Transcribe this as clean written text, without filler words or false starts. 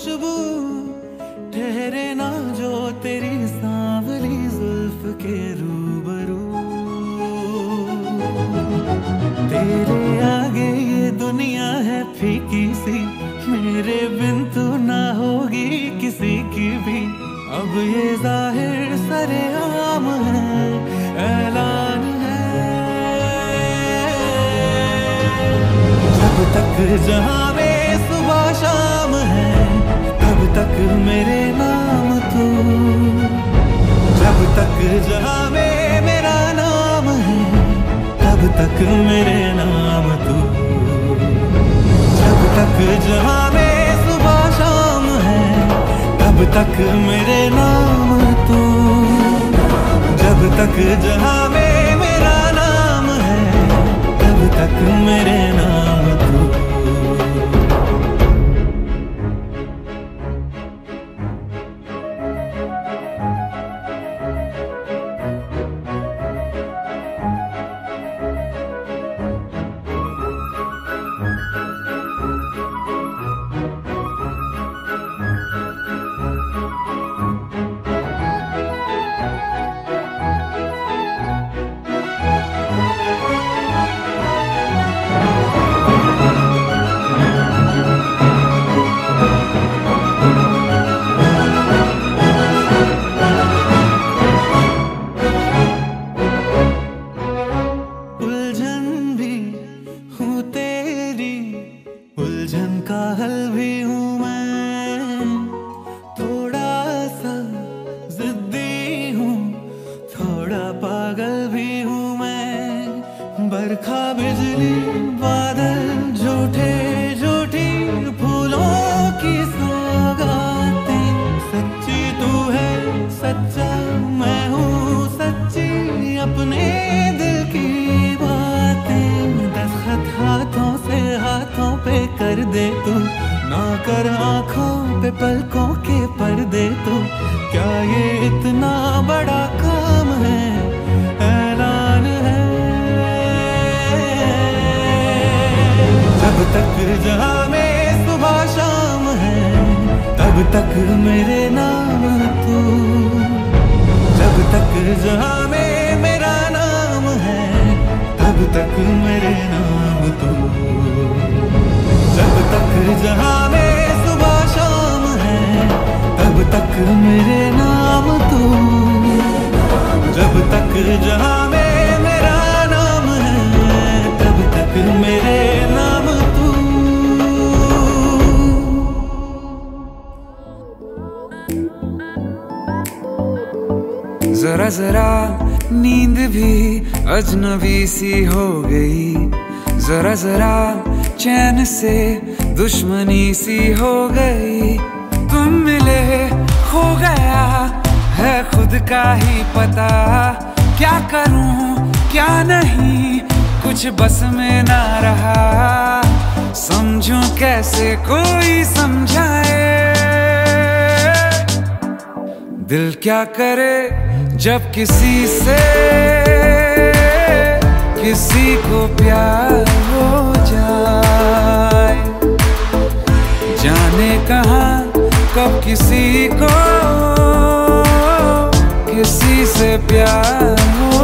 खुशबू ठहरे ना जो तेरी सांवली जुल्फ के रूबरू। तेरे आगे ये दुनिया है फीकी सी, मेरे बिन तू ना होगी किसी की भी। अब ये जाहिर सरेआम है, ऐलान है। जब तक जहां में सुबह शाम है, तब तक मेरे नाम तू। जब तक जहां में मेरा नाम है, तब तक मेरे नाम तू। जब तक जहां में सुबह शाम है, तब तक मेरे नाम तू। जब तक जहां में मेरा नाम है, तब तक मेरे नाम तू। उलझन का हल भी हूँ मैं, थोड़ा सा जिद्दी हूँ, थोड़ा पागल भी हूँ मैं। बरखा बिजली बादल झूठे झूठी फूलों की सौगातें। सच्ची तू है सच्चा मैं हूँ सच्ची, अपने दिल की बातें। दस्तखत हाथों से हाथों पे कर दे तू, ना कर आँखों पे पलकों के पर्दे तू। क्या ये इतना बड़ा काम है, ऐलान है। जब तक जहां में सुबह शाम है, तब तक मेरे नाम तू। जब तक जहां में मेरा नाम है, तब तक मेरे नाम तू। जब तक जहां में सुबह शाम है, तब तक मेरे नाम तू। जब तक जहां में मेरा नाम है, तब तक मेरे नाम तू। जरा जरा नींद भी अजनबी सी हो गई, जरा जरा चैन से दुश्मनी सी हो गई। तुम मिले खो गया है खुद का ही पता, क्या करूं क्या नहीं कुछ बस में ना रहा। समझूं कैसे कोई समझाए, दिल क्या करे जब किसी से किसी को प्यार हो जाए। जाने कहाँ कब किसी को किसी से प्यार हो